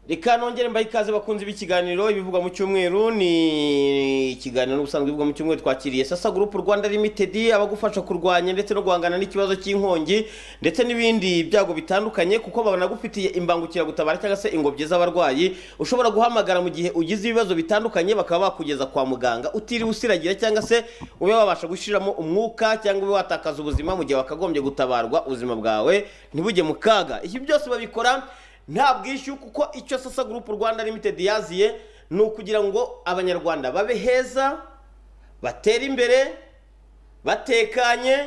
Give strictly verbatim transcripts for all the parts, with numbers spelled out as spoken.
Reka nongere mbaye ikaze bakunze b'ikiganiro ibivugwa mu cyumweru ni ikiganiro n'ubusanzwe bivugwa mu cyumweru twakiriye Sasa Group Rwanda Limited abagufasha kurwanya ndetse no guhangana n'ikibazo cy'inkongi ndetse n'ibindi byago bitandukanye kuko babana gufitiye imbangukira gutabara cyangwa se ingobyi z'abarwayi ushobora guhamagara mu gihe ugize ibibazo bitandukanye bakaba bakugeza kwa muganga utiri usiragira cyangwa se ube wabasha gushiramo umwuka cyangwa ube watakaza ubuzima mu gihe wakagombye gutabarwa ubuzima bwawe ntibujye mu kaga. Iki byose babikora nta bwishyuye kuko icyo Sasa Group Rwanda Limited yaziye ni ukugira ngo abanyarwanda babe heza batera imbere batekanye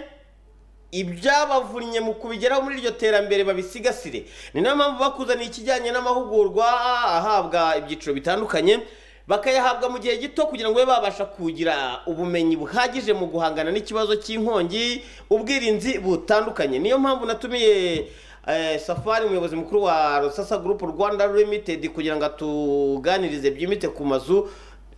ibyabavunnye mu kubigeraho muri iryo terambere babisigasire. Ni nayo mpamvu bakuzaniye ikijyanye n'amahugurwa ahabwa ibyiciro bitandukanye bakayahabwa mu gihe gito kugira ngo babe babasha kugira ubumenyi buhagije mu guhangana n'ikibazo cy'inkongi ubwirinzi butandukanye. Niyo mpamvu natumiye Eh, Safari umuyobozi mukuru wa Sasa Group Rwanda Limited kugira ngo atuganirize byimite ku mazu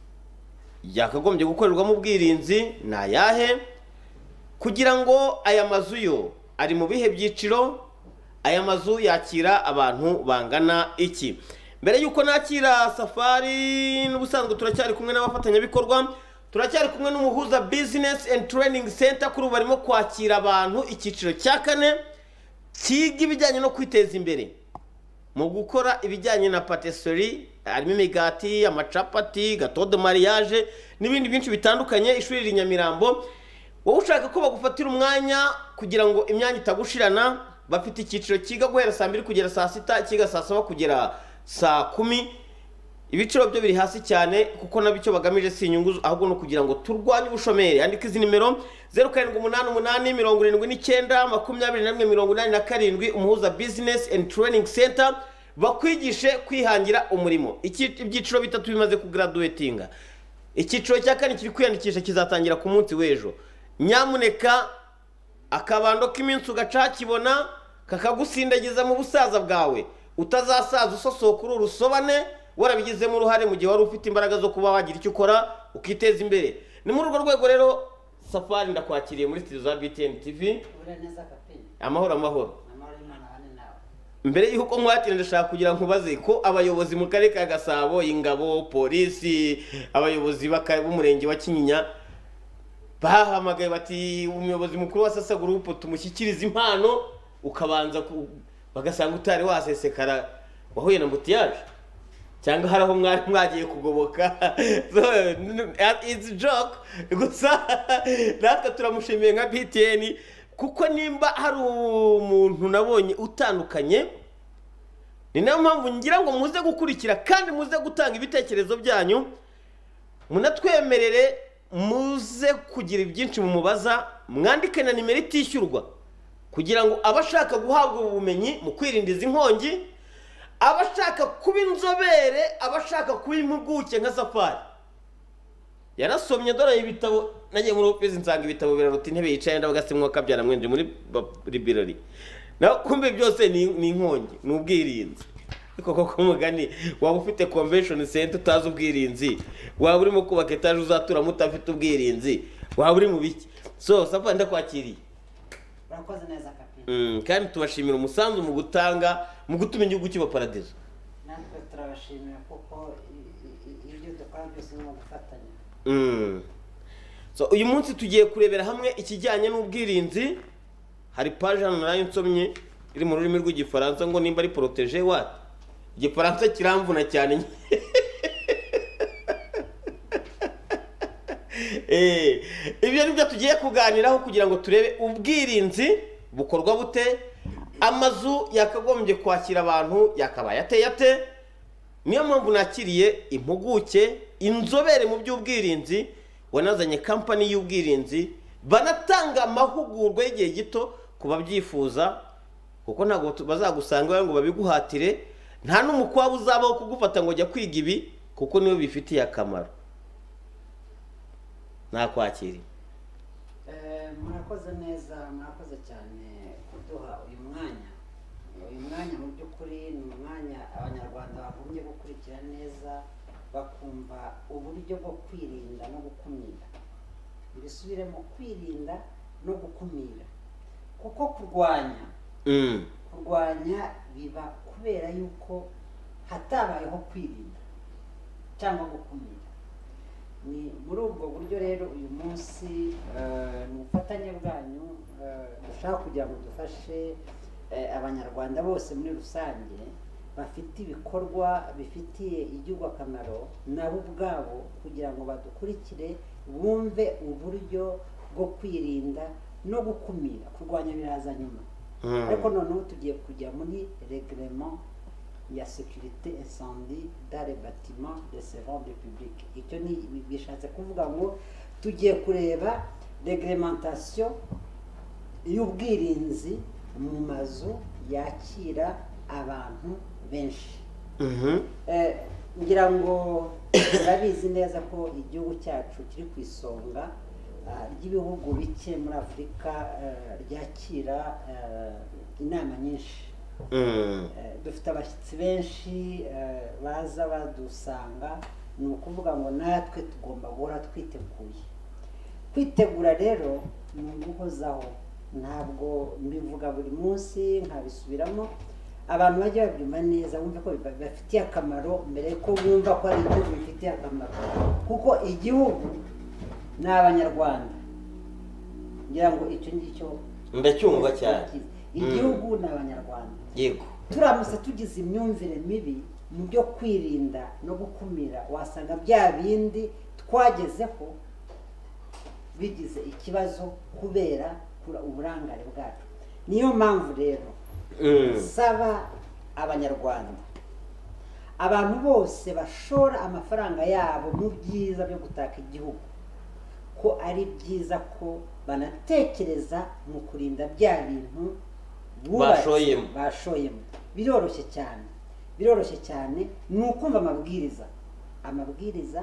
yakagombye gukorerwamo ubwirinzi na yahe kugira ngo aya mazu yo ari mu bihe byiciro aya mazu yakira abantu bangana iki. Mbere yuko nakira Safari n'ubusanzwe turacyari kumwe n'abafatanya bikorwa turacyari kumwe n'umuhuza Business and Training Center kuri barimo kwakira abantu ikiciro cya kane kiga ibijyanye no kwiteza imbere mu gukora ibijyanye na patisserie harimo imigati amacapati gato de mariage n'ibindi byinshi bitandukanye. Ishuri riri Nyamirambo wowe ushaka ko bagufatira umwanya kugira ngo imyanya itagushirana bafite ikiciro kiga guhera saa mbiri kugera saa sita kiga saa saba kugera saa kumi. Ibiciro byo biri hasi cyane kuko nabicyo bagamije si inyungu ahubwo no kugira ngo turwanye ubushomeri. Andika izi nimero zero karindwi umunani umunani mirongo irindwi n'icyenda makumyabiri na rimwe mirongo inani na karindwi umuhuza Business and Training Center bakwigishe kwihangira umurimo. Ibyiciro bitatu bimaze kugraduatinga. Icyiciro cya kane kiri kwiyandikisha kizatangira ku munsi w'ejo. Nyamuneka akabando k'iminsi ugaca kibona kakagusindagiza mu busaza bwawe utazasaza usosoka uru rusobane warabigizemo uruhare mu gihe wari ufite imbaraga zo kuba wagira icyo ukora ukiteza imbere. Ni muri urwo rwego rero Safari ndakwakiriye muri studio za B T N T V. Amahoro amahoro. Mbere yuko nkwatira ndashaka kugira ngo baze ko abayobozi mu karere ka Gasabo ingabo polisi abayobozi b'umurenge wa Kinyinya bahamagaye bati umuyobozi mukuru wa Sasa Group tumushyikiriza impano ukabanza bagasanga utari wasesekara wahuye na mbutiyaje cyangwa haraho mwari mwagiye kugoboka. So it's a joke gusa natwe turamushimiye nka B T N kuko nimba hari umuntu nabonye utandukanye ni nayo mpamvu ngira ngo muze gukurikira kandi muze gutanga ibitekerezo byanyu munatwemerere muze kugira byinshi mu mubaza mwandike na nimero itishyurwa kugira ngo abashaka guhabwa ubumenyi mu kwirinda izi nkongi abashaka kuba inzobere abashaka kuba impuguke nka Safari yarasomye dore ibitabo nagiye muri office nsanga ibitabo biraruta intebe yicaye ndabagasimwa kabyara mwenje muri library na kumbe byose ni inkongi n'ubwirinzi koko ko mugani waba ufite convention center utazi ubwirinzi waba urimo kubaka etage uzatura mutafite ubwirinzi waba uri mu biki. So Safari ndakwakiriye urakoze neza kapi mm kandi tubashimira umusanzu mu gutanga mu gutuma igihugu kiba paradizo. natwe turabashimira kuko ibyo dukora byose ni gufatanya. Mm. So uyu munsi tugiye kurebera hamwe ikijyanye n'ubwirinzi. Hari page hano nayo nsomye iri mu rurimi rw'igifaransa ngo nimba ari protéger what igifaransa kiramvuna cyane. eh ibyo nibyo tugiye kuganiraho kugira ngo turebe ubwirinzi bukorwa bute amazu yakagombye kwakira abantu yakabaye ateye ate. Niyo mpamvu nakiriye impuguke inzobere mu by'ubwirinzi wanazanye company y'ubwirinzi banatanga amahugurwa y'igihe gito kubabyifuza kuko ntago bazagusanga ngo babiguhatire nta n'umukwabo uzabaho kugufata ngo jya kwiga ibi kuko niyo bifitiye akamaro. Nakwakiriye eh murakoze neza murakoze cyane kuduha uyu mwanya uyu mwanya mu by'ukuri ni umwanya abanyarwanda bagumye gukurikira neza bakumva uburyo bwo kwirinda no gukumira. Bisubiremo kwirinda no gukumira kuko kurwanya mm kurwanya biba kubera yuko hatabayeho kwirinda cyangwa gukumira. Ni muri ubwo buryo rero uyu munsi mu bufatanye bwanyu dushaka kugira ngo dufashe abanyarwanda bose muri rusange bafite ibikorwa bifitiye igihugu akamaro nabo ubwabo, kugira ngo badukurikire bumve uburyo bwo kwirinda no gukumira. Kurwanya biraza nyuma, ariko noneho tugiye kujya muri reglement ya sécurité incendie dans les bâtiments de service public. Icyo ni bishatse kuvuga ngo tugiye kureba reglementation y'ubwirinzi mu mazu yakira abantu benshi. Ngira ngo turabizi neza ko igihugu cyacu kiri ku isonga ry'ibihugu bike muri Afurika ryakira inama nyinshi. Dufite abashyitsi benshi baza badusanga, ni ukuvuga ngo natwe tugomba guhora twiteguye. Kwitegura rero ni uguhozaho, ntabwo mbivuga buri munsi nkabisubiramo. Abantu bajya babyumva neza, bumve ko bibafitiye akamaro mbere ko bumva ko ari igihugu bifitiye akamaro, kuko igihugu ni abanyarwanda. Ngira ngo icyo ngicyo ndacyumva cyane. Igihugu ni abanyarwanda. Yego. Turamutse tugize imyumvire mibi mu byo kwirinda no gukumira, wasanga bya bindi twagezeho bigize ikibazo kubera uburangare bwacu. Niyo mpamvu rero saba abanyarwanda, abantu bose bashora amafaranga yabo mu byiza byo gutaka igihugu, ko ari byiza ko banatekereza mu kurinda bya bintu bashoyemo. bashoyemo biroroshye cyane, biroroshye cyane. Ni ukumva amabwiriza amabwiriza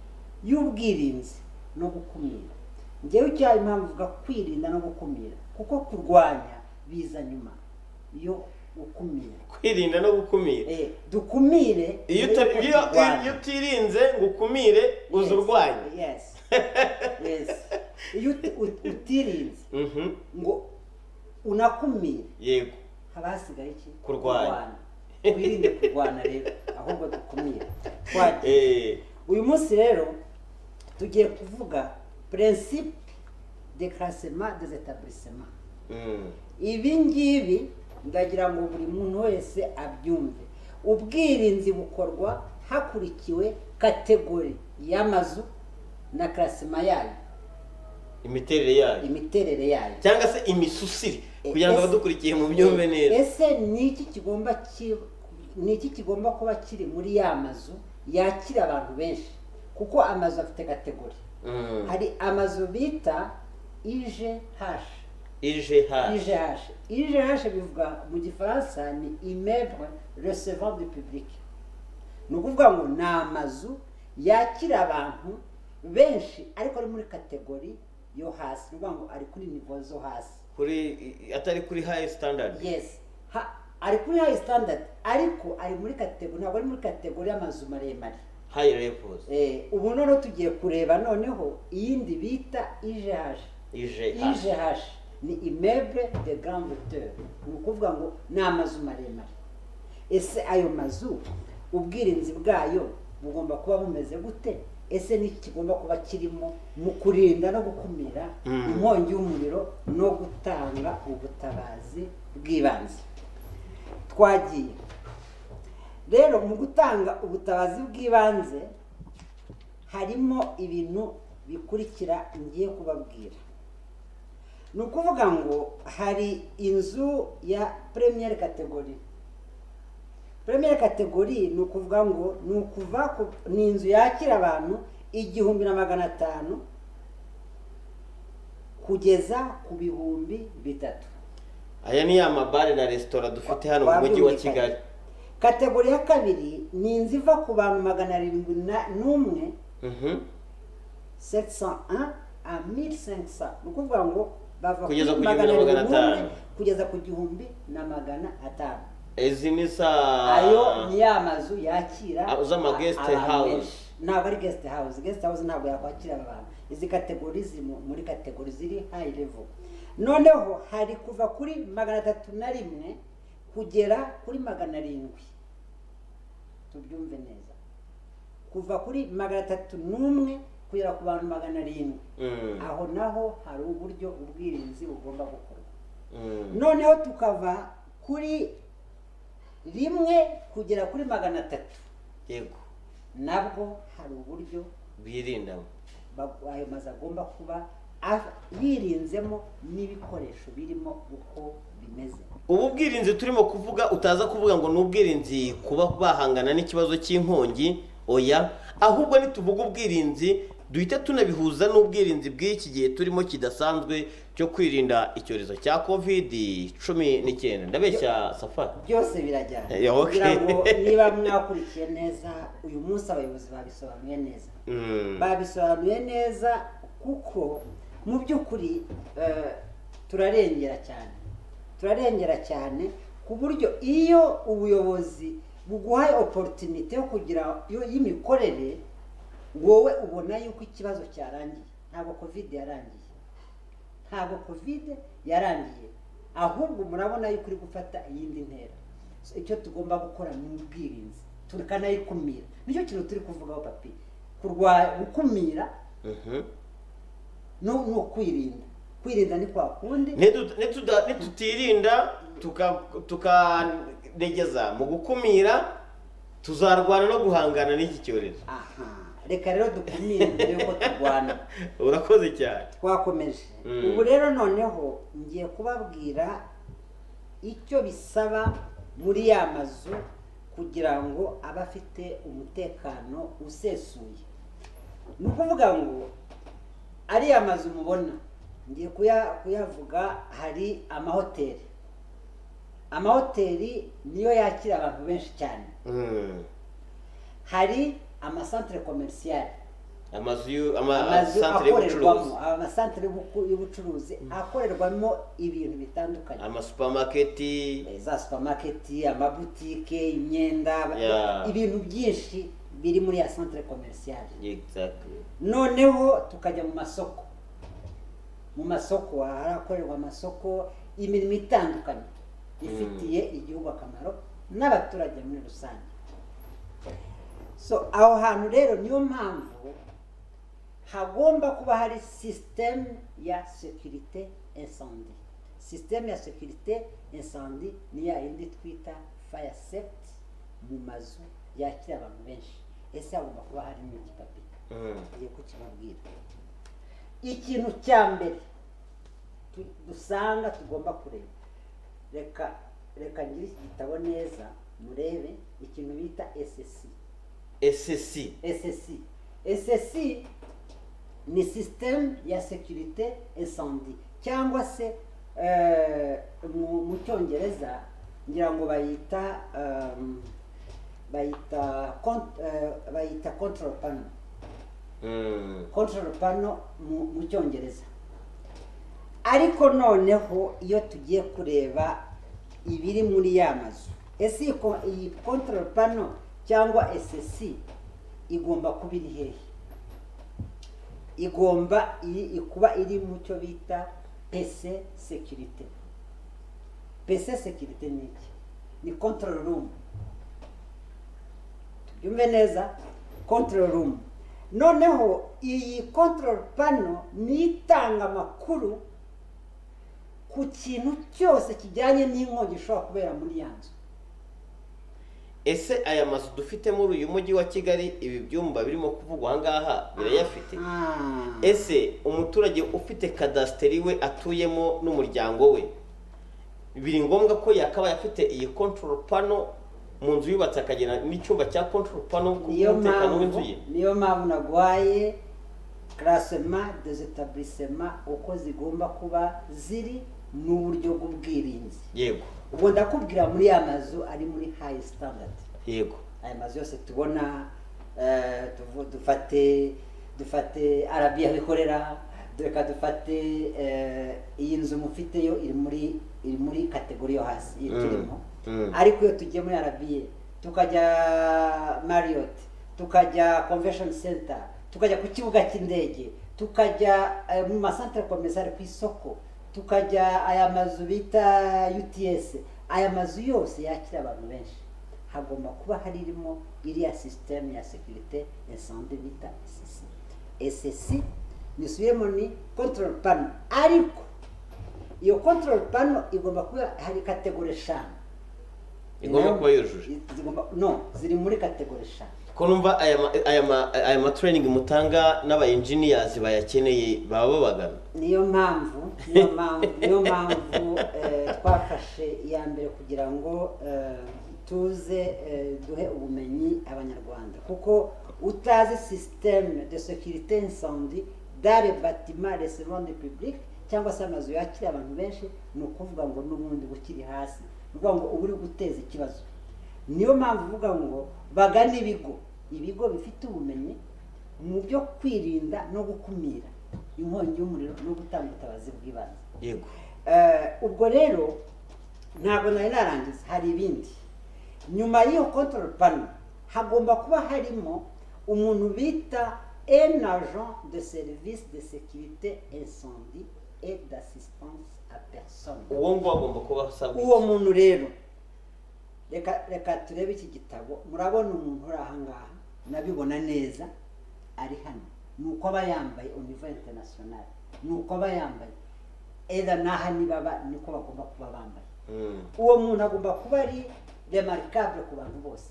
y'ubwirinzi no gukumira. Ngewe icyo impamvu uvuga kwirinda no gukumira, kuko kurwanya biza nyuma yo gukumira. Kwirinda no gukumira, eh dukumire. Iyo iyo utirinze gukumire uza urwanya. Yes. Yes. Iyo utirinze ngo unakumire, yego, haba hasigaye iki? Kurwanya. Twirinde kurwana rero, ahubwo dukumire. Twagiye uyu munsi rero tugiye kuvuga principe de classement des établissements. Ibi ngibi ndagira ngo buri muntu wese abyumve. Ubwirinzi bukorwa hakurikiwe kategori y'amazu na classement yayo, imiterere yayo imiterere yayo cyangwa se imisusire, kugira ngo abadukurikiye mu byumve neza. Ese ni iki kigomba ni iki kigomba kuba kiri muri ya mazu yakira abantu benshi? Kuko amazu afite kategori. Hari amazu bita I G H. I G H. I G H. I G H bivuga mu Gifaransa ni immeuble recevant du public. Ni ukuvuga ngo ni amazu yakira abantu benshi ariko ari muri kategori yo hasi. Ni ukuvuga ngo ari kuri nivo zo hasi, kuri atari kuri high standard. Yes. Ha, ari kuri high standard ariko ari muri kategori, ntabwo ari muri kategori y'amazu maremare, high levels. Eh, ubu noneho tugiye kureba noneho iyindi bita I G H. I G H. I G H ni immeuble de grande hauteur. Ni ukuvuga ngo ni amazu maremare. Ese ayo mazu ubwirinzi bwayo bugomba kuba bumeze gute? Ese ni kigomba kuba kirimo mu kurinda no gukumira inkongi y'umuriro no gutanga ubutabazi bw'ibanze? Twagiye rero mu gutanga ubutabazi bw'ibanze harimo ibintu bikurikira ngiye kubabwira. Ni ukuvuga ngo hari inzu ya première catégorie. Première catégorie ni ukuvuga ngo ni ukuva ni inzu yakira abantu igihumbi na magana atanu kugeza ku bihumbi bitatu. Aya ni ya mabare na restaurant dufite hano mu mujyi wa Kigali. Kategori ya kabiri ni inzu iva ku bantu magana arindwi n'umwe sept cent un à mille cinq cents. Ni ukuvuga ngo bava kugeza ku gihumbi na magana atanu kugeza ku gihumbi na magana atanu. Ezi ni sa ayo ni ya mazu yakira z'ama guest house. Ntabwo ari guest house. Guest house ntabwo yakwakira abantu. Izi kategori ziri muri kategori ziri high level. Noneho hari kuva kuri magana atatu na rimwe kugera kuri magana arindwi. tubyumve neza, kuva kuri magana atatu n'umwe kugera ku bantu magana arindwi, aho naho hari uburyo ubwirinzi bugomba gukorwa. Noneho tukava kuri rimwe kugera kuri magana atatu, yego, nabwo hari uburyo birindamo ayo mazu agomba kuba yirinzemo n'ibikoresho birimo uko bimeze. ubu bwirinzi turimo kuvuga utaza kuvuga ngo ni ubwirinzi kuba bahangana n'ikibazo cy'inkongi, oya, ahubwo nituvuga ubwirinzi duhita tunabihuza n'ubwirinzi bw'iki gihe turimo kidasanzwe cyo kwirinda icyorezo cya covid cumi n'icyenda. ndabeshya Safari? Byose birajyana. Eh, okay. Kugira ngo niba mwakurikiye neza uyu munsi abayobozi babisobanuye neza, babisobanuye neza kuko mu by'ukuri turarengera cyane turarengera cyane ku buryo iyo ubuyobozi buguhaye opportunity yo kugira y'imikorere, wowe ubona yuko ikibazo cyarangiye. Ntabwo covid yarangiye, ntabwo covid yarangiye, ahubwo murabona yuko uri gufata iyindi ntera. Icyo tugomba gukora ni ubwirinzi, tukanayikumira. Nicyo kintu turi kuvugaho papi, kurwanya gukumira no no kwirinda. Kwirinda ni kwa kundi nitutirinda tukanegeza mu gukumira, tuzarwana no guhangana n'iki cyorezo. Aha, reka rero dukumire mbere yuko turwana. Urakoze cyane. Twakomeje. Ubu rero noneho ngiye kubabwira icyo bisaba muri ya mazu kugira ngo abafite umutekano usesuye. Ni ukuvuga ngo ariya mazu mubona ngiye kuyavuga, hari amahoteli. Amahoteli niyo yakira abantu benshi cyane. Hari amasantere komerciale, amazu amasantere y'ubucuruzi, amasantere y'ubucuruzi akorerwamo ibintu bitandukanye, amasupamaketi, za supamaketi, amabutike, imyenda, ibintu byinshi biri muri ya santere komerciale. Exactly. Noneho tukajya mu masoko. Mu masoko harakorerwa amasoko, imirimo itandukanye ifitiye igihugu akamaro n'abaturage muri rusange. So aho hantu rero niyo mpamvu hagomba kuba hari système ya sécurité incendie. Système ya sécurité incendie ni ya yindi twita fire safety mu mazu yakira abantu benshi. Ese hagomba kuba hari n'iki papi? Ngiye kukibabwira. Ikintu cya mbere dusanga tugomba kureba, reka reka ngire iki gitabo neza murebe ikintu bita S S I. S S I S S I S S I ni système ya sécurité incendie, cyangwa se mu cyongereza ngira ngo bayita bayita bayita control panel. Control panel mu cyongereza. Ariko noneho iyo tugiye kureba ibiri muri ya mazu, ese iyi control panel cyangwa S S I igomba kuba iri hehe? Igomba kuba iri mu cyo bita P C sécurité. P C sécurité ni iki? Ni control room. Tubyumve neza, control room. Noneho iyi control panel ni itanga amakuru ku kintu cyose kijyanye n'inkongi ishobora kubera muri ya nzu. Ese aya mazu dufite muri uyu mujyi wa Kigali, ibi byumba birimo kuvugwa aha ngaha birayafite? Ese umuturage ufite kadasiteri we atuyemo n'umuryango we, biri ngombwa ko yakabaye afite iyi control panel mu nzu yubatse akagira n'icyumba cya control panel ku mutekano w'inzu ye? Niyo mpamvu nagwaye classement des établissements uko zigomba kuba ziri n'uburyo bw'ubwirinzi. Yego. Ubwo ndakubwira muri ya mazu ari muri high standard. Yego. Aya mazu yose tubona dufate dufate Arabia bikorera, reka dufate iyi nzu mufite yo iri muri iri muri kategori yo hasi yiturimo. Ariko iyo tugiye muri Arabia tukajya Marriott, tukajya Convention Center, tukajya ku kibuga cy'indege, tukajya mu masantere commercial ku isoko, tukajya aya mazu bita U T S, aya mazu yose yakira abantu benshi, hagomba kuba haririmo iriya système ya sécurité incendie bita S S I. S S I nisubiyemo ni control panel, ariko iyo control panel igomba kuba hari kategori eshanu. igomba kuba yujuje zigomba no ziri muri kategori eshanu. ko numva aya ma- aya ma- aya ma training mutanga n'aba engineers bayakeneye baba babagana. niyo mpamvu niyo mpamvu niyo mpamvu eh, twafashe iya mbere kugira ngo eh, tuze eh, duhe ubumenyi abanyarwanda, kuko utazi système de sécurité incendie dans les bâtiments recevant du public cyangwa se amazu yakira abantu benshi, ni ukuvuga ngo n'ubundi bukiri hasi, ni ukuvuga ngo uba uri guteza ikibazo. niyo mpamvu uvuga ngo bagana ibigo ibigo bifite ubumenyi mu byo kwirinda no gukumira inkongi y'umuriro no gutanga ubutabazi bw'ibanze. Yego. Eh, ubwo rero ntabwo nari narangiza, hari ibindi. Nyuma y'iyo control panel hagomba kuba harimo umuntu bita un agent de service de sécurité incendie et d'assistance à personne. uwo ngo agomba kuba asabwa uwo muntu rero, reka reka turebe iki gitabo. Murabona umuntu uri aha ngaha, nabibona neza, ari hano. Ni uko aba yambaye au niveau international, ni uko aba yambaye eda n'aha nibaba niko bagomba kuba bambaye. Mm. uwo muntu agomba kuba ari remarkable ku bantu bose,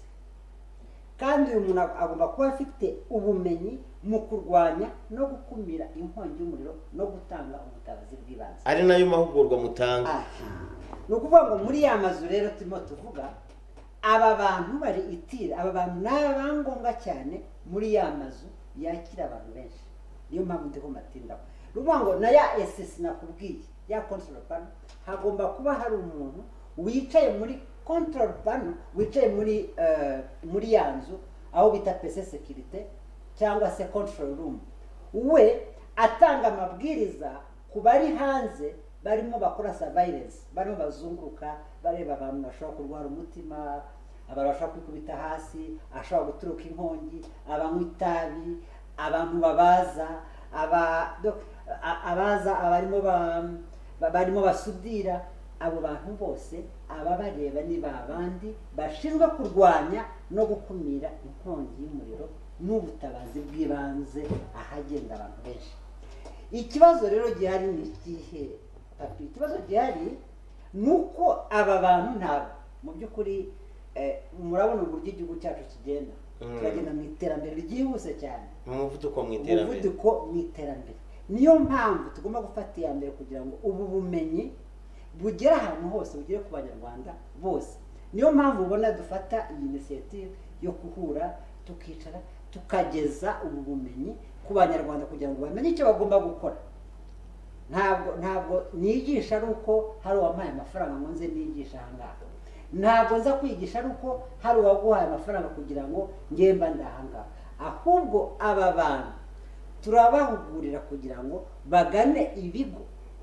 kandi uyu muntu agomba kuba afite ubumenyi mu kurwanya no gukumira inkongi y'umuriro no gutanga ubutabazi bw'ibanze. ari nayo mahugurwa mutanga. Aha. Ni ukuvuga ngo muri ya mazu rero turimo tuvuga, aba bantu bari itira, aba bantu ni abangombwa cyane muri ya mazu yakira abantu benshi. niyo mpamvu ndiho matindaho. Ni ukuvuga ngo na ya S S nakubwiye, ya control panel, hagomba kuba hari umuntu wicaye muri control panel, wicaye muri uh, muri ya nzu aho bita P C sécurité cyangwa se control room, we atanga amabwiriza ku bari hanze barimo bakora surveillance, barimo bazunguruka bareba abantu bashobora kurwara umutima, abantu bashobora kwikubita hasi, ashobora guturuka inkongi, abanywa itabi, abantu babaza, aba abaza abarimo barimo basudira. Abo bantu bose aba bareba ni babandi bashinzwe kurwanya no gukumira inkongi y'umuriro n'ubutabazi bw'ibanze ahagenda abantu benshi. Ikibazo rero gihari ni ikihe papi? Ikibazo gihari ni uko aba bantu ntabwo mu by'ukuri eh, murabona uburyo igihugu cyacu kigenda, turagenda mu iterambere ryihuse cyane, umuvuduko mu iterambere umuvuduko mu iterambere. niyo mpamvu tugomba gufata iya mbere kugira ngo ubu bumenyi bugera ahantu hose, bugere ku banyarwanda bose. niyo mpamvu ubona dufata iyi initiative yo guhura tukicara tukageza ubu bumenyi ku banyarwanda kugira ngo bamenye icyo bagomba gukora. ntabwo ntabwo nigisha ari uko hari uwampaye amafaranga ngo nze nigisha aha ngaha, ntabwo nza kwigisha ari uko hari uwaguhaye amafaranga kugira ngo ngemba ndaha ngaha, ahubwo aba bantu turabahugurira kugira ngo bagane ibigo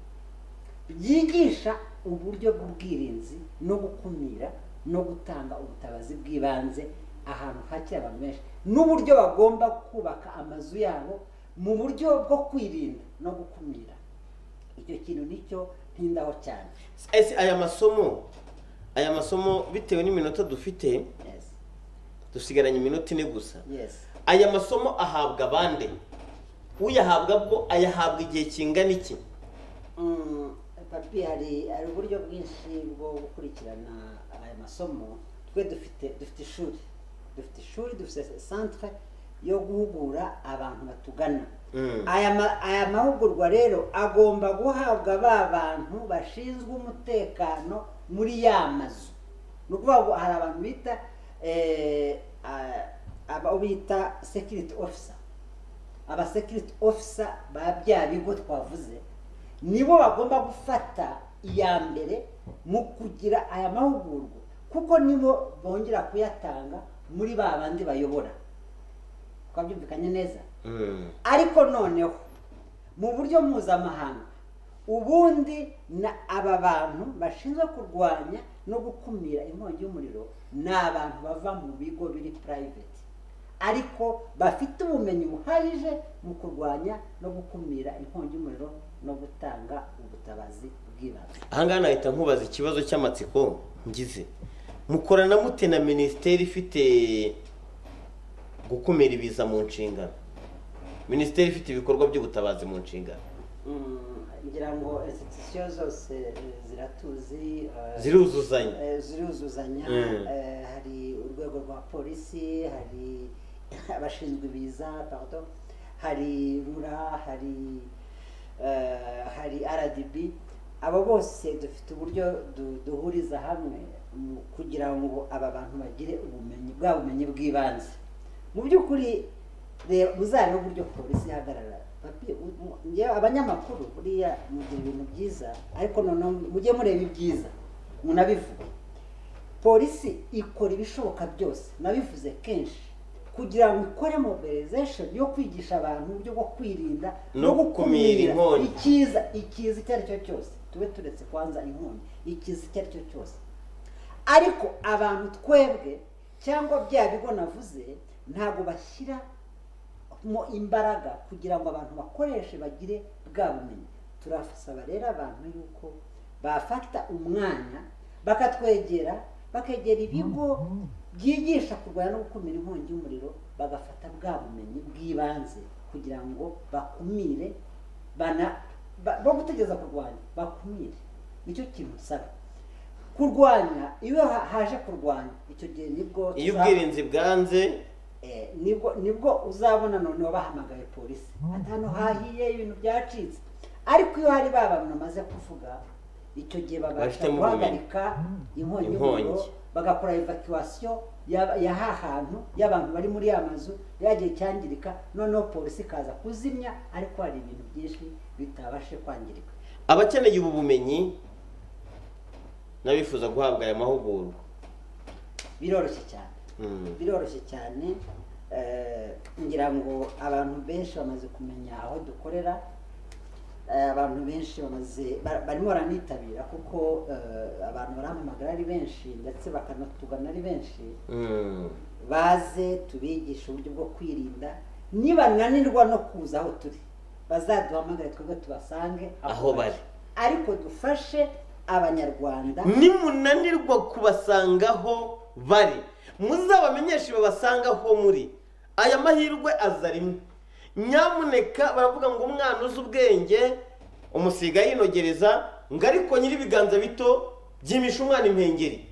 byigisha uburyo bw'ubwirinzi no gukumira no gutanga ubutabazi bw'ibanze ahantu hakiri abantu benshi, n'uburyo bagomba kubaka amazu yabo mu buryo bwo kwirinda no gukumira. Icyo kintu nicyo ntindaho cyane. ese aya masomo aya masomo bitewe n'iminota dufite, Yes. dusigaranye iminota ine gusa. Yes. aya masomo ahabwa bande? uyahabwa bwo ayahabwa igihe kingana iki? Mm, papi hari hari uburyo bwinshi bwo gukurikirana aya masomo. Twe dufite dufite ishuri dufite ishuri dufite centre yo guhugura abantu batugana. Mm. aya ma, aya mahugurwa rero agomba guhabwa ba bantu bashinzwe umutekano muri ya mazu. Ni ukuvuga ngo hari abantu bita eh, aba bita security officer. aba security officer ba bya bigo twavuze nibo bagomba gufata iya mbere mu kugira aya mahugurwa, kuko nibo bongera kuyatanga muri ba bandi bayobora. Twabyumvikanye neza. Mm. ariko noneho mu buryo mpuzamahanga ubundi na aba bantu bashinzwe kurwanya no gukumira inkongi y'umuriro ni abantu bava mu bigo biri private, ariko bafite ubumenyi buhagije mu kurwanya no gukumira inkongi y'umuriro no gutanga ubutabazi bw'ibanze. aha ngaha nahita nkubaza ikibazo cy'amatsiko ngize. mukorana mute na minisiteri ifite gukumira ibiza mu nshingano, minisiteri ifite ibikorwa by'ubutabazi mu nshingano? ngira ngo institution zose ziratuzi, ziruzuzanya ziruzuzanya hari urwego rwa polisi, hari abashinzwe ibiza, pardon, hari rura, hari hari R D B. Abo bose dufite uburyo duhuriza hamwe kugira ngo aba bantu bagire ubumenyi bwa bumenyi bw'ibanze. Mu by'ukuri buzana uburyo polisi ihagarara. Abanyamakuru buriya mugira ibintu byiza, ariko none mujye mureba ibyiza munabivuga. Polisi ikora ibishoboka byose, nabivuze kenshi, kugira ngo ikore mobilization yo kwigisha abantu uburyo bwo kwirinda no gukumira inkongi. Ikiza ikiza icyo ari cyo cyose, tube turetse kwanza inkongi, ikiza icyo ari cyo cyose. Ariko abantu twebwe cyangwa bya bigo navuze ntabwo bashyira mo imbaraga kugira ngo abantu bakoreshe bagire bwa bumenyi. Turasaba rero abantu yuko bafata umwanya bakatwegera, bakegera ibigo byigisha kurwanya no gukumira inkongi y'umuriro, bagafata bwa bumenyi bw'ibanze kugira ngo bakumire bana bo gutegeza kurwanya, bakumire. Nicyo kintu nsaba. Kurwanya, iyo haje kurwanya, icyo gihe nibwo iyo ubwirinzi bwanze nibwo nibwo uzabona none bahamagaye polisi atano hahiye ibintu byacitse. Ariko iyo hari baba bamaze kuvuga, icyo gihe babasha guhagarika inkongi y'umuriro, bagakora evacuation ya hahantu y'abantu bari muri amazu yagiye cyangirika, noneho polisi kaza kuzimya, ariko hari ibintu byinshi bitabashe kwangirika. Abakeneye ubu bumenyi nabifuza guhabwa aya mahugurwa biroroshye cyane. Biroroshye cyane. Ngira ngo abantu benshi bamaze kumenya aho dukorera, abantu benshi bamaze barimo baranitabira, kuko abantu barampamagara ari benshi ndetse bakanatugana ari benshi. Baze tubigisha uburyo bwo kwirinda, niba nanirwa no kuza aho turi bazaduhamagare twebwe tubasange aho bari, ariko dufashe abanyarwanda. Nimunanirwa kubasangaho bari, muzabamenyeshe babasangaho muri. Aya mahirwe aza rimwe. Nyamuneka baravuga ngo umwana uzi ubwenge umusiga yinogereza, ngo ariko nyiri ibiganza bito byimisha umwana impengeri.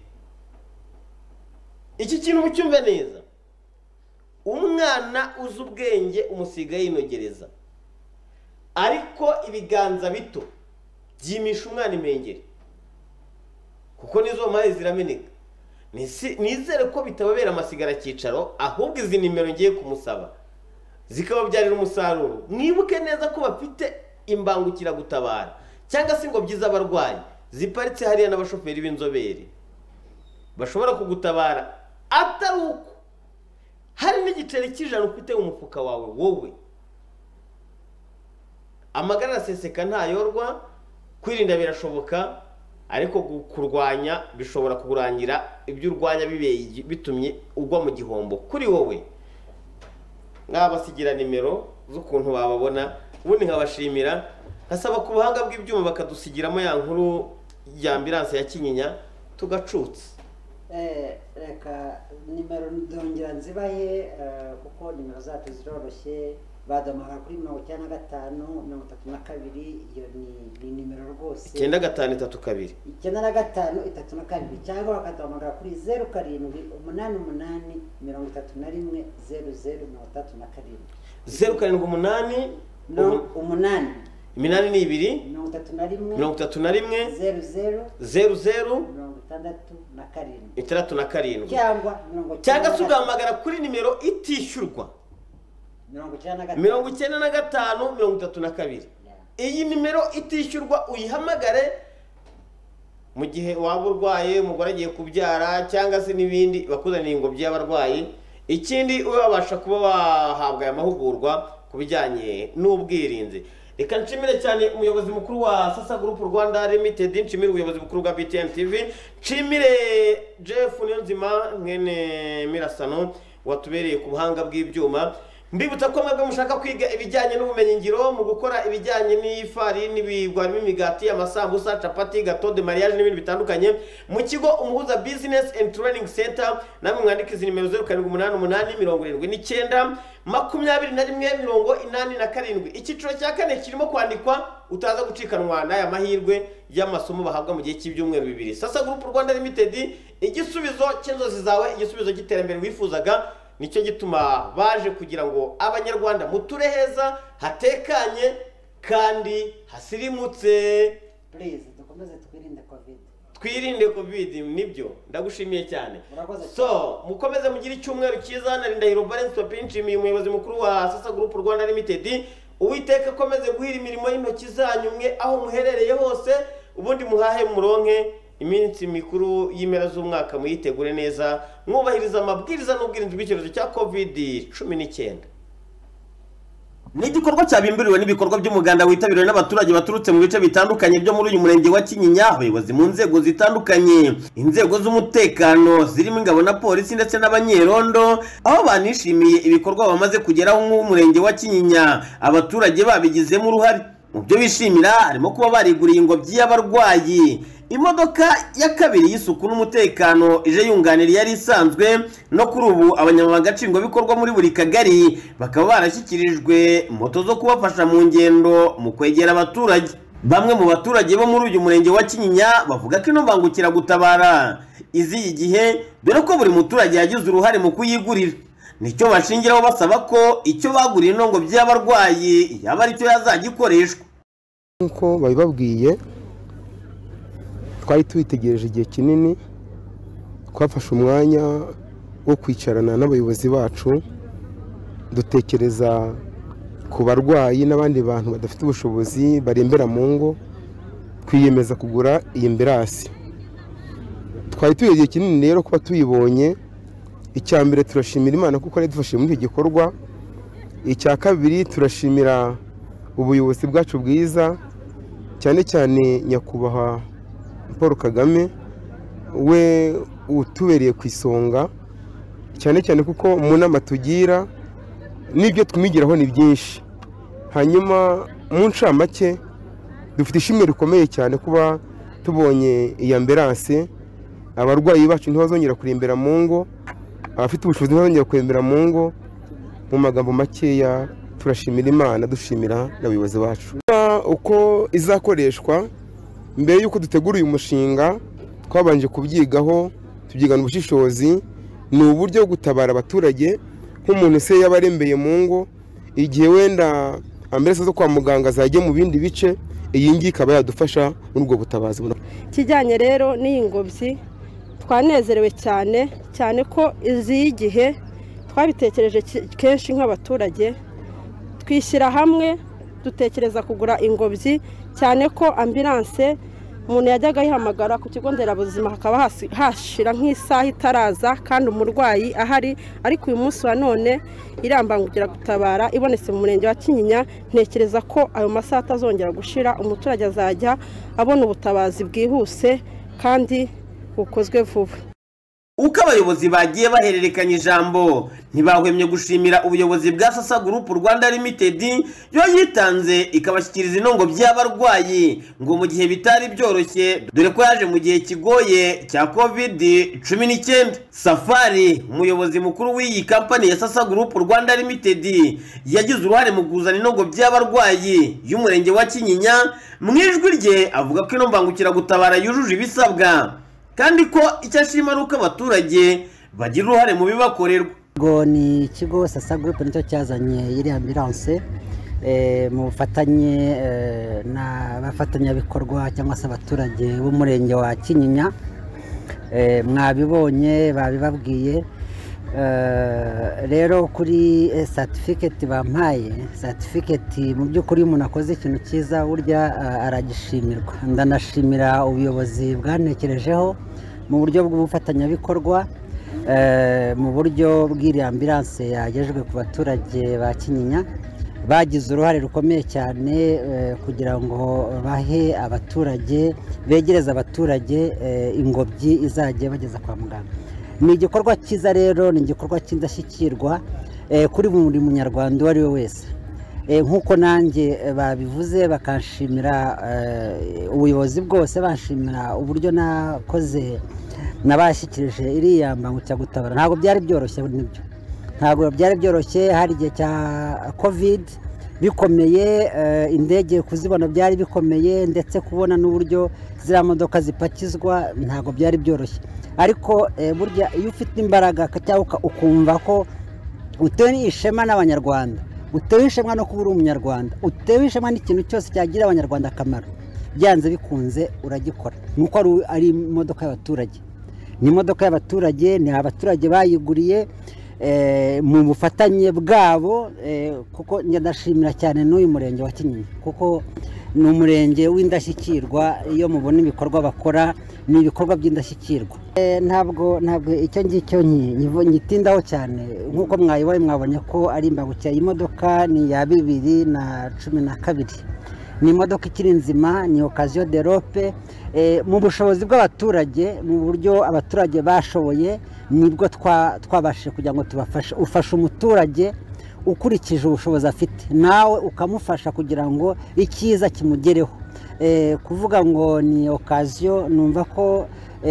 Iki kintu mucyumve neza. Umwana uzi ubwenge umusiga yinogereza, ariko ibiganza bito byimisha umwana impengeri, kuko nizo mazi zirameneka. Nizere ko bitababera amasigara cyicaro, ahubwo izi nimero ngiye kumusaba zikababyarira umusaruro. Mwibuke neza ko bafite imbangukira gutabara cyangwa se ngo byiza abarwayi ziparitse hariya n'abashoferi b'inzobere bashobora kugutabara. Atari uko hari n'igiceri cy'ijana ufite mu mufuka wawe wowe. Amagara aseseka ntayorwa, kwirinda birashoboka, ariko kurwanya bishobora kugurangira ibyo urwanya bibeye bitumye ugwa mu gihombo kuri wowe. Nkabasigira nimero z'ukuntu bababona, ubundi nkabashimira, nkasaba ku buhanga bw'ibyuma bakadusigiramo ya nkuru ya ambulance ya Kinyinya tugacutse. Eh reka nimero ndongera nzibahe, kuko nimero zacu ziroroshye. Badamara kuri mirongo icyenda na gatanu mirongo itatu na kabiri, iyo ni nimero rwose. icyenda gatanu itatu kabiri icyenda na gatanu itatu na kabiri, cyangwa bakaduhamagara kuri zeru karindwi umunani umunani mirongo itatu na rimwe zeru zeru mirongo itatu na karindwi. zeru karindwi umunani umunani iminani ni ibiri mirongo itatu na rimwe mirongo itatu na rimwe zeru zeru zeru zeru mirongo itandatu na karindwi itandatu na karindwi, cyangwa mirongo cyangwa se ugahamagara kuri nimero itishyurwa mirongo icyenda na gatanu mirongo itatu na kabiri. Iyi nimero itishyurwa uyihamagare mu gihe waba urwaye, umugore agiye kubyara cyangwa se n'ibindi, bakuzaniye ingobyi y'abarwayi. Ikindi ubasha kuba wahabwa aya mahugurwa ku bijyanye n'ubwirinzi. Reka nshimire cyane umuyobozi mukuru wa Sasa Group Rwanda Limited, nshimire ubuyobozi bukuru bwa B T N T V, nshimire Jeff Niyonzima mwene Mirasano watubereye ku buhanga bw'ibyuma. mbibutsa ko mwebwe mushaka kwiga ibijyanye n'ubumenyi ngiro mu gukora ibijyanye n'ifarini bigwarimo imigati amasambusa capati gato de mariage n'ibindi bitandukanye mu kigo umuhuza business and training center namwe mwandika izi nimero zero karindwi umunani umunani mirongo irindwi n'icyenda makumyabiri na rimwe mirongo inani na karindwi. Icyiciro cya kane kirimo kwandikwa utaza gucikanwa n'aya mahirwe y'amasomo bahabwa mu gihe cy'ibyumweru bibiri. Sasa Group Rwanda Limited, igisubizo cy'inzozi zawe, igisubizo cy'iterambere wifuzaga, nicyo gituma baje kugira ngo abanyarwanda muture heza hatekanye kandi hasirimutse. Please dukomeze twirinde covid. Twirinde covid nibyo ndagushimiye cyane. So mukomeze mugire icyumweru cyiza. na Ndahiro Valens Topinchimi umuyobozi mukuru wa Sasa Group Rwanda Limited. Uwiteka komeze guhira imirimo y'intoki zanyu mwe aho muherereye hose, ubundi muhahe muronke iminsi mikuru y'imera z'umwaka muyitegure neza mwubahiriza amabwiriza n'ubwirinzi bw'icyorezo cya covid cumi n'icyenda. Ni igikorwa cyabimburiwe n'ibikorwa by'umuganda witabiriwe n'abaturage baturutse mu bice bitandukanye byo muri uyu murenge wa Kinyinya, abayobozi mu nzego zitandukanye, inzego z'umutekano zirimo ingabo na polisi ndetse n'abanyerondo, aho banishimiye ibikorwa bamaze kugeraho nk'umurenge wa Kinyinya abaturage babigizemo uruhare. Mu byo bishimira harimo kuba bariguriye ingobyi y'abarwayi, imodoka ya kabiri y'isuku n'umutekano ije yunganira yari isanzwe, no kuri ubu abanyamabanga nshingwabikorwa muri buri kagari bakaba barashyikirijwe moto zo kubafasha mu ngendo mu kwegera abaturage. Bamwe mu baturage bo muri uyu murenge wa Kinyinya bavuga ko ino mbangukiragutabara iziye igihe, dore ko buri muturage yagize uruhare mu kuyigurira. Nicyo bashingiraho basaba ko icyo baguriye ino ngobyi y'abarwayi yaba ari cyo yazajya ikoreshwa. Nkuko babibabwiye, twari twitegereje igihe kinini, twafashe umwanya wo kwicarana n'abayobozi bacu dutekereza ku barwayi n'abandi bantu badafite ubushobozi barembera mu ngo, twiyemeza kugura iyi ambulance. Twari tugiye igihe kinini rero kuba tuyibonye. Icya mbere turashimira Imana kuko ari dufashe muri iki gikorwa. Icya kabiri turashimira ubuyobozi bwacu bwiza, cyane cyane nyakubahwa Paul Kagame, we utubereye ku isonga, cyane cyane kuko mu nama tugira n'ibyo twimigiraho ni byinshi. Hanyuma mu ncamake dufite ishimwe rikomeye cyane kuba tubonye iyi ambulance. Abarwayi bacu ntibazongera kurembera mu ngo, abafite ubushobozi ntibazongera kurembera mu ngo. Mu magambo makeya turashimira Imana, dushimira n'abayobozi bacu. Uko izakoreshwa, mbere yuko dutegura uyu mushinga twabanje kubyigaho, tubyigana ubushishozi. Ni uburyo bwo gutabara abaturage nk'umuntu se yabarembeye mu ngo, igihe wenda ambulance zo kwa muganga zagiye mu bindi bice, iyi ngiyi ikaba yadufasha muri ubwo butabazi. Kijyanye rero n'iyi ngobyi twanezerewe cyane cyane ko izi igihe twabitekereje kenshi nk'abaturage, twishyira hamwe dutekereza kugura ingobyi, cyane ko ambulance umuntu yajyaga yihamagara ku kigo nderabuzima hakaba hashira nk'isaha itaraza kandi umurwayi ahari, ariko uyu munsi wa none irambangugira gutabara ibonetse mu murenge wa Kinyinya. Ntekereza ko ayo masaha atazongera gushira, umuturage azajya abona ubutabazi bwihuse kandi bukozwe vuba. Uko abayobozi bagiye bahererekanya ijambo, ntibahwemye gushimira ubuyobozi bwa Sasa Group Rwanda Limited yo yitanze ikabashyikiriza inongo by'abarwayi ngo mu gihe bitari byoroshye, dore ko yaje mu gihe kigoye cya covid cumi n'icyenda. Safari, umuyobozi mukuru w'iyi kampani ya Sasa Group Rwanda Limited, yagize uruhare mu kuzana inongo by'abarwayi y'umurenge wa Kinyinya. Mu ijwi rye avuga ko ino mbangukiragutabara yujuje ibisabwa, kandi ko icyo ashima ari uko abaturage bagira uruhare mu bibakorerwa. Ngo ni ikigo Sasa Group nicyo cyazanye iri ambulance mu bufatanye n'abafatanyabikorwa cyangwa se abaturage b'umurenge wa Kinyinya. Mwabibonye babibabwiye. Rero kuri certificate bampaye, certificate mu by'ukuri umuntu akoze ikintu cyiza burya aragishimirwa. Ndanashimira ubuyobozi bwanekerejeho mu buryo bw'ubufatanyabikorwa, mu buryo bw'iri ambulance yagejejwe ku baturage ba Kinyinya. Bagize uruhare rukomeye cyane kugira ngo bahe abaturage, begereza abaturage ingobyi izajya bageza kwa muganga. Ni igikorwa cyiza rero, ni igikorwa cy'indashyikirwa kuri buri munyarwanda uwo ari we wese. Nk'uko nanjye babivuze bakanshimira ubuyobozi bwose, banshimira uburyo nakoze nabashyikirije iriya mbangukiragutabara. Ntabwo byari byoroshye, nibyo ntabwo byari byoroshye. Hari igihe cya covid bikomeye, indege kuzibona byari bikomeye, ndetse kubona n'uburyo ziriya modoka zipakizwa ntabwo byari byoroshye. Ariko burya iyo ufite imbaraga cyangwa ukumva ko utewe ishema n'abanyarwanda, utewe ishema no kuba uri umunyarwanda, utewe ishema n'ikintu cyose cyagirira abanyarwanda akamaro, byanze bikunze uragikora. Nuko ari imodoka y'abaturage, ni imodoka y'abaturage, ni abaturage bayiguriye mu bufatanye bwabo, kuko ndashimira cyane n'uyu murenge wa Kinyinya, kuko ni umurenge w'indashyikirwa. Iyo mubona ibikorwa bakora ni ibikorwa by'indashyikirwa. Ntabwo ntabwo icyo ngicyo nyitindaho cyane. Nk'uko mwayibonye, mwabonye ko ari imbangukira. Iyi modoka ni ya bibiri na cumi na kabiri, ni imodoka ikiri nzima, ni Occasion d'Europe. Mu bushobozi bw'abaturage, mu buryo abaturage bashoboye, nibwo twabashije kugira ngo tubafashe. Ufasha umuturage ukurikije ubushobozi afite, nawe ukamufasha kugira ngo icyiza kimugereho. Kuvuga ngo ni Occasion, numva ko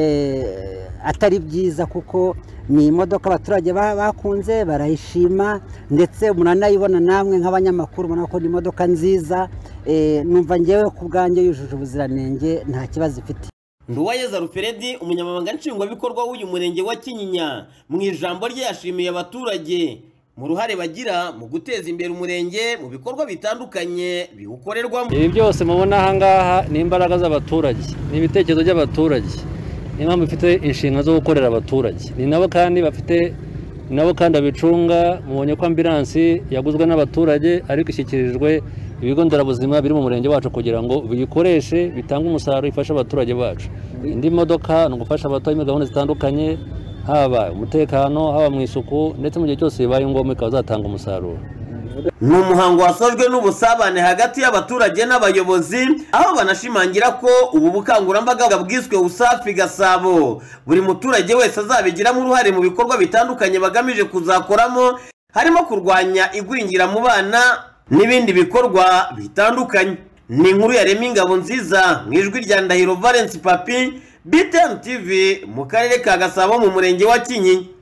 atari byiza, kuko ni imodoka abaturage bakunze barayishima, ndetse muranayibona namwe nk'abanyamakuru ubona ko ni imodoka nziza. Numva ngewe ku bwanjye yujuje ubuziranenge, nta kibazo ifite. Nduwayeza Ruferedi, umunyamabanga nshingwabikorwa w'uyu murenge wa Kinyinya, mu ijambo rye yashimiye abaturage mu ruhare bagira mu guteza imbere umurenge mu bikorwa bitandukanye biwukorerwamo. Ibi byose mubona aha ngaha ni imbaraga z'abaturage, ni ibitekerezo by'abaturage, ni mpamvu bifite inshingano zo gukorera abaturage. Ni nabo kandi bafite nabo kandi abicunga. Mubonye ko ambilansi yaguzwe n'abaturage ariko ishyikirijwe ibigo nderabuzima biri mu murenge wacu kugira ngo biyikoreshe bitange umusaruro, ifasha abaturage bacu. Indi modoka ni ugufasha abaturage muri gahunda zitandukanye, haba umutekano, haba mu isuku, ndetse mu gihe cyose bibaye ngombwa ikaba zatanga umusaruro. Ni umuhango wasojwe n'ubusabane hagati y'abaturage n'abayobozi, aho banashimangira ko ubu bukangurambaga bwiswe Usafi Gasabo buri muturage wese azabigiramo uruhare mu bikorwa bitandukanye bagamije kuzakoramo, harimo kurwanya igwingira mu bana n'ibindi bikorwa bitandukanye. Ni inkuru ya Remy Ngabonziza mu ijwi rya Ndahiro Valence Papi, B T N T V mu karere ka Gasabo mu murenge wa Kinyinya.